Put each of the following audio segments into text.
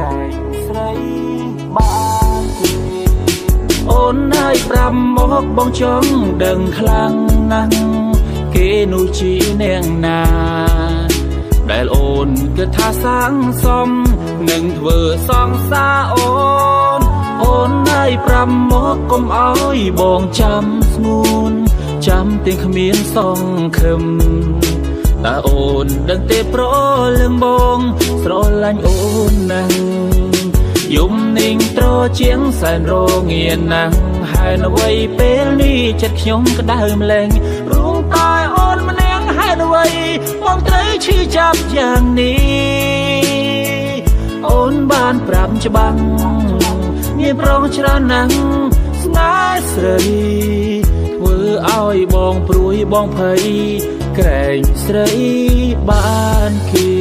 ក្រែងស្រីបានគេអូនហើយប្រាំមកបងចង់ដឹងខ្លាំងណាស់គេនោះជានាងណាដែលអូនគិតថាសាងសមនឹងធ្វើសងសាអូនហើយប្រាំមកកុំអោយបងចាំស្ងួនចាំទាំងគ្មានសង្ឃឹមតើអូនដឹងទេប្រលឹងបងស្រឡាញ់អូនណាស់យំនិងត្រជាងសែនរងាណាស់ហើយនៅវ័យពេលនេះចិត្តខ្ញុំក្តៅម្លេងរួងតែអូនម្នាក់ហើយនៅវ័យបងត្រូវឈឺចាប់យ៉ាងនេះអូនបានប្រាប់ច្បាស់មានប្រងច្រើនណាស់ស្នេហ៍ស្រីធ្វើឲ្យបងព្រួយបងភ័យក្រែងស្រីបានគេ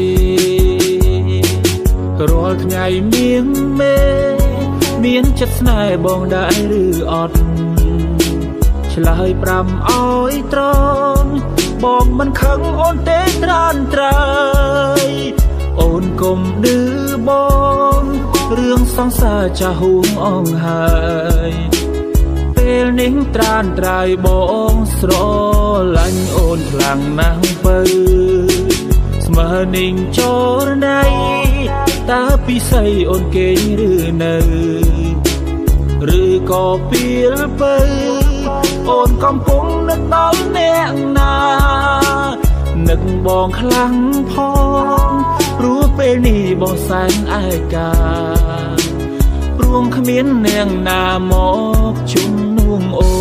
រាល់ថ្ងៃមានមេមានចិត្តស្នេហ៍បងដែរឬអត់ឆ្លើយប្រាំឲ្យត្រង់បងមិនខឹងអូនទេត្រានត្រៃអូនកុំឌឺបងរឿងសង្សារចាស់ហួងអងហើយពេលនេះត្រានត្រៃបងស្រឡាញ់អូនខ្លាំងណាស់បើស្មើនឹងចរណៃតើពិសីអូនគេងឬនៅឬក៏ពីលបើអូនកំពុងនឹកដល់អ្នកណានឹកបងខ្លាំងផងព្រោះពេលនេះបងសែនឯកាព្រមគ្មាននាងណាមកជំនួងអូ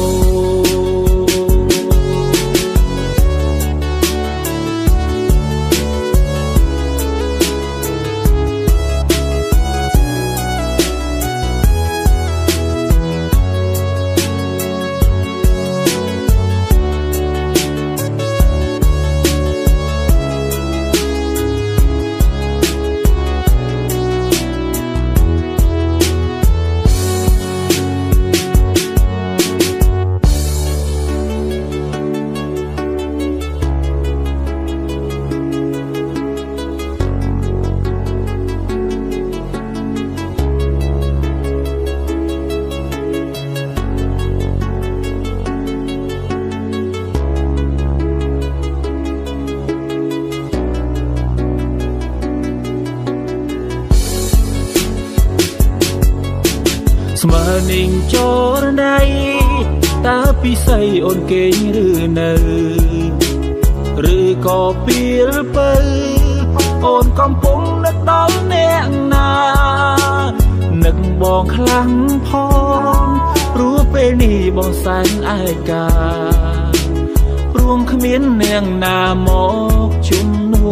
ស្មើនឹងចរណៃតើពិសីអូនគេងឬនៅឬក៏ពីលបើអូនកំពុងនឹកដល់អ្នកណានឹកបងខ្លាំងផងព្រោះពេលនេះបងសែនឯកាព្រមគ្មាននាងណាមកជំនួង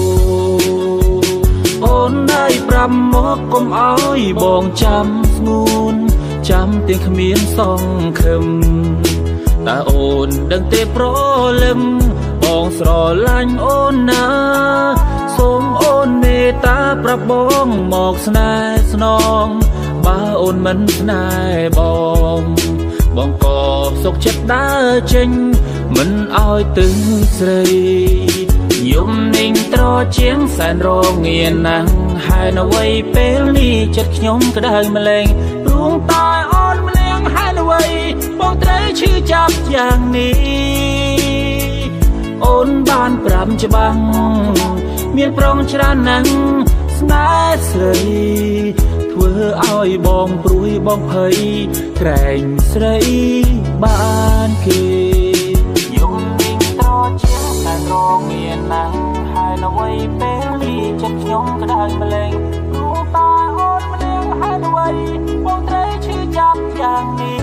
អូនហើយប្រាំមកកុំអោយបងចាំស្ងួនចាំទាំងគ្មានសង្ឃឹមតើអូនដឹងទេប្រលឹងបងស្រឡាញ់អូនណាសូមអូនមេត្តាប្រាប់បងមកស្នេហ៍ស្នងបើអូនមិនស្នេហ៍បងក៏សុខចិត្តដើរចេញមិនអោយទឹងស្រីយំនិងត្រជាងសែនរងាណាស់ហើយនៅវ័យពេលនេះចិត្តខ្ញុំក្តៅម្លេងរួងតែអូនម្នាក់ហើយនៅវ័យបងត្រូវឈឺចាប់យ៉ាងនេះអូនបានប្រាប់ច្បាស់មានប្រងច្រើនណាស់ស្នេហ៍ស្រីធ្វើឲ្យបងព្រួយបងភ័យក្រែងស្រីបានគេយំនិងត្រជាងសែនរងាណាស់ហើយនៅវ័យពេលនេះចិត្តខ្ញុំក្តៅម្លេងព្រោះតែអូនម្នាក់ហើយនៅវ័យបងត្រូវឈឺចាប់យ៉ាងនេះ